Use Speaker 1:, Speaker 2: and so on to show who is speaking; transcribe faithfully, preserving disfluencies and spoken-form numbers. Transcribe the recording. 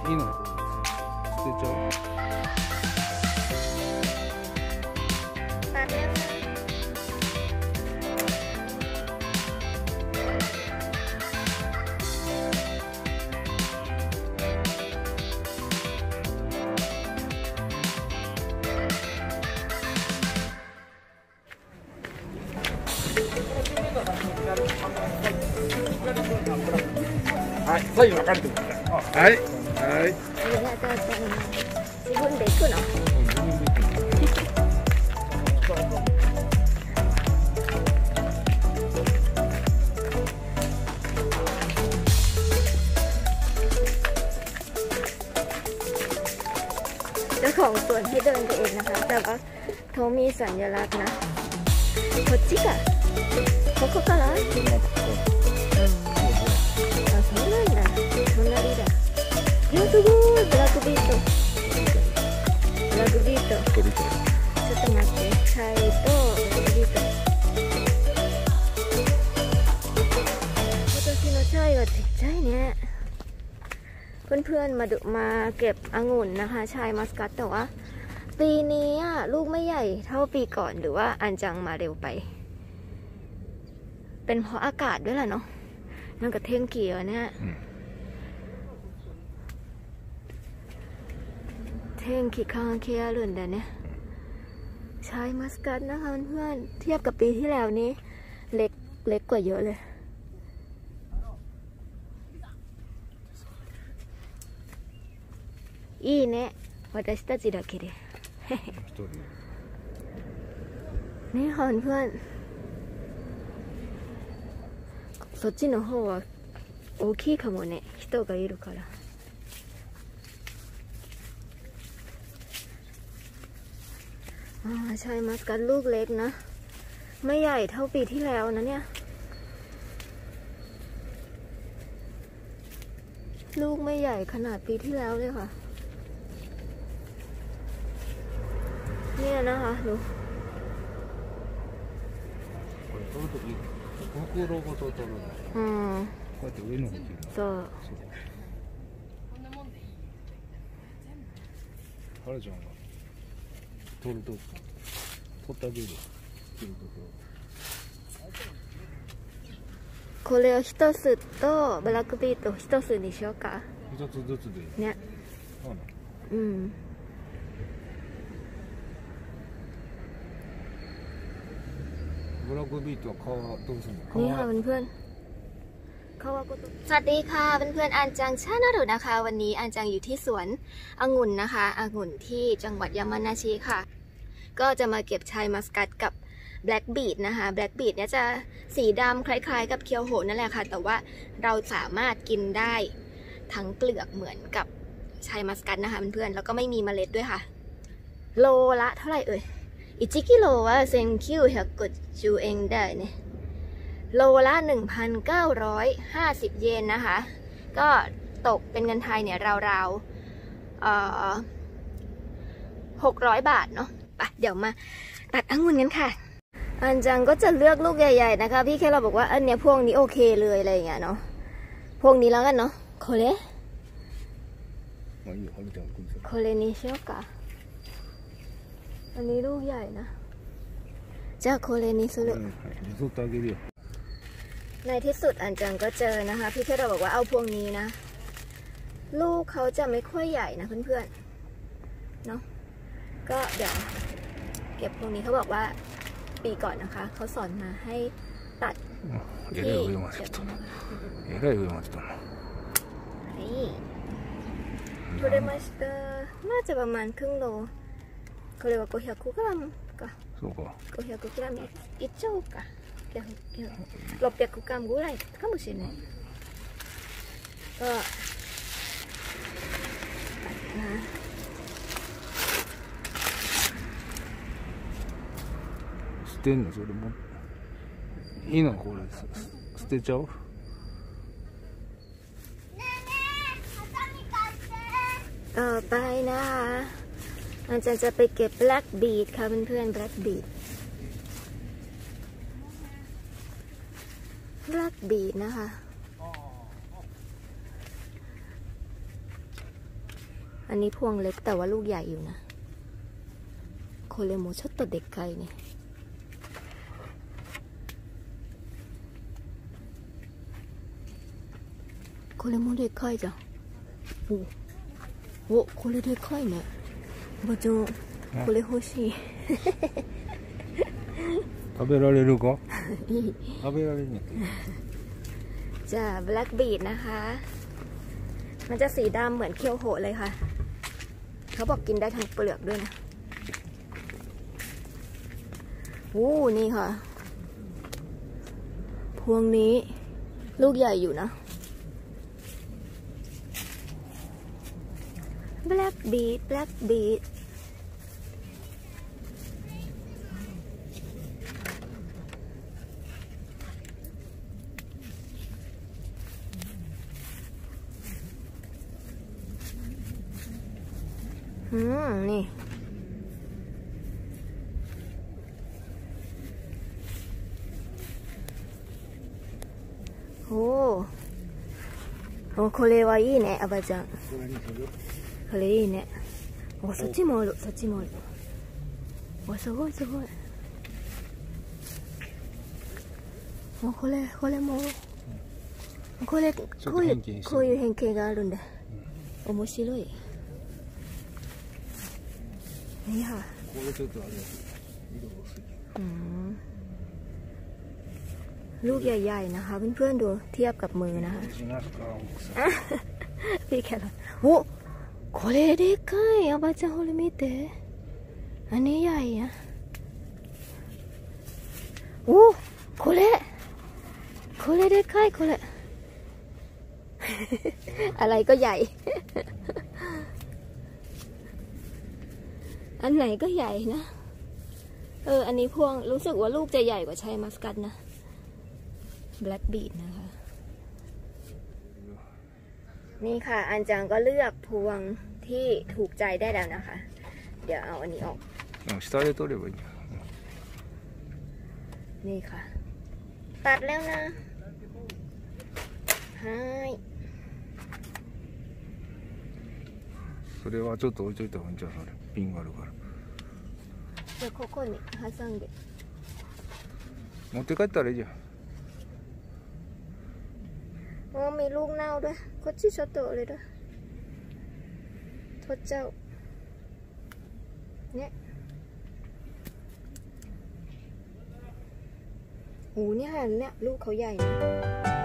Speaker 1: いいの捨てちゃう。はい、左右分かれてください。はい、はい。
Speaker 2: 自分で行くの？เจ้าของสวนให้เดินไปเองนะคะแต่ว่าเขามีสัญลักษณ์นะこっちかここからうんあ、そうなんだ隣だいや、すごいブラックビートブラックビートちょっと待ってチャイとブラックビート今年のチャイはちっちゃいねเพื่อนๆมาดูมาเก็บองุ่นนะคะชายมัสกัตแต่ว่าปีนี้ลูกไม่ใหญ่เท่าปีก่อนหรือว่าอันจังมาเร็วไปเป็นเพราะอากาศด้วยแหละเนาะนั่นกับเท่งเกียวเนี่ยเท่งขีข้างเคียรุ่นเดี๋ยวนี้ชายมัสกัตนะคะเพื่อนๆเทียบกับปีที่แล้วนี้เล็กเล็กกว่าเยอะเลยいいね私たちだけでねえเพื่อนそっちの方は大きいかもね人がいるからอ่าใช่มัสกัตลูกเล็กนะไม่ใหญ่เท่าปีที่แล้วนะเนี่ยลูกไม่ใหญ่ขนาดปีที่แล้วเลยค่ะเนี่ยนะคะดูอืมそう
Speaker 1: あれじゃん取ると取ってあげる
Speaker 2: これを一つとブラックビート一つにしようか
Speaker 1: 一つずつでいい
Speaker 2: ねうん
Speaker 1: ブラックビートは皮どうするの？
Speaker 2: นี่ค่ะเพื่อนๆเขาว่าก็สวัสดีค่ะเพื่อนๆอันจังชานารุนะคะวันนี้อันจังอยู่ที่สวนองุ่นนะคะองุ่นที่จังหวัดยามานาชิค่ะก็จะมาเก็บชายมัสกัตกับแบล็กบีทนะคะแบล็กบีทเนี่ยจะสีดำคล้ายๆกับเคียวโหนั่นแหละค่ะแต่ว่าเราสามารถกินได้ทั้งเปลือกเหมือนกับชายมัสกัตนะคะเพื่อนๆแล้วก็ไม่มีเมล็ดด้วยค่ะโลละเท่าไหร่เอ่ยいちキロはせんきゅうひゃくじゅうえんได้เนี่ยโลละ หนึ่งพันเก้าร้อยห้าสิบ เยนนะคะก็ตกเป็นเงินไทยเนี่ยราวๆเอ่อหกร้อยบาทเนาะไปเดี๋ยวมาตัดองุ่นกันค่ะอันจังก็จะเลือกลูกใหญ่ๆนะคะพี่แค่เราบอกว่าอันเนี้ยพวกนี้โอเคเลยอะไรอย่างเงี้ยเนาะพวกนี้แล้วกันเนาะโคเลโคเลนิเชียวกะอันนี้ลูกใหญ่นะจะโคเลนิสุรุในที่สุดอันจังก็เจอนะคะพี่แค่เราบอกว่าเอาพวกนี้นะลูกเขาจะไม่ค่อยใหญ่นะเพื่อนๆเนาะก็เดี๋ยวเก็บพวกนี้เขาบอกว่าปีก่อนนะคะเขาสอนมาให้ตัดที่えらい上までとんのはい取れましたน่าจะประมาณครึ่งโลこれはごひゃくグラムか
Speaker 1: そうか
Speaker 2: ごひゃくグラムいっちゃおうかろっぴゃくグラムぐらいかもしれないก็
Speaker 1: 捨てんのそれもいいのこれ捨てちゃおう
Speaker 2: ต่อไปนะคะอาจารย์จะไปเก็บแบล็กบีทค่ะเพื่อนๆแบล็กบีทแบล็กบีทนะคะอันนี้พวงเล็กแต่ว่าลูกใหญ่อยู่นะโคเลโมชอตโตเด็กไก่เนี่ยこれもでかいじゃん。お、お、これでかいね。おばちゃん、これ欲しい。
Speaker 1: 食べられるか？
Speaker 2: いい。
Speaker 1: 食べられるね。
Speaker 2: じゃあ、ブラックบีทนะคะ มันจะสีดำเหมือนเคียวโหเลยค่ะ เขาบอกกินได้ทั้งเปลือกด้วยนะโอ้นี่ค่ะ พวงนี้ลูกใหญ่อยู่นะBlack beet, black beet. อืมนี่โอ้โอ้これはいいねアバちゃんこれいいね。お、そっちもある、そっちもある。お、すごいすごい。お、これ、これも。これ、こういう、こういう変形があるんだ。面白い。いや。
Speaker 1: これちょっとあれ、色薄い。
Speaker 2: อืมลูกใหญ่ๆนะคะเพื่อนๆดูเทียบกับมือนะคะพี่แค่ละโอ้これでかい。おばちゃんほら見て。あれやいや。お、これ。これでかいこれ。อะไรก็ใหญ่ อันไหนก็ใหญ่นะเอออันนี้พวงรู้สึกว่าลูกจะใหญ่กว่าชัยมัสกัตนะ Black Beet นะคะนี่ค่ะอันจังก็เลือกพวงที่ถูกใจได้แล้วนะคะเดี๋ยวเอาอันนี้ออก
Speaker 1: 下で取ればいい
Speaker 2: นี่ค่ะตัดแล้วนะはい
Speaker 1: それはちょっと置いといた方がいいんじゃんそれピンがあるから
Speaker 2: じゃあここに挟んで
Speaker 1: 持って帰ったらいいじゃん
Speaker 2: อ๋อมีลูกเน่าด้วยこっちちょっとเลยด้วย取っちゃうเนี่ยโหเนี่ยเนี่ยลูกเขาใหญ่นะ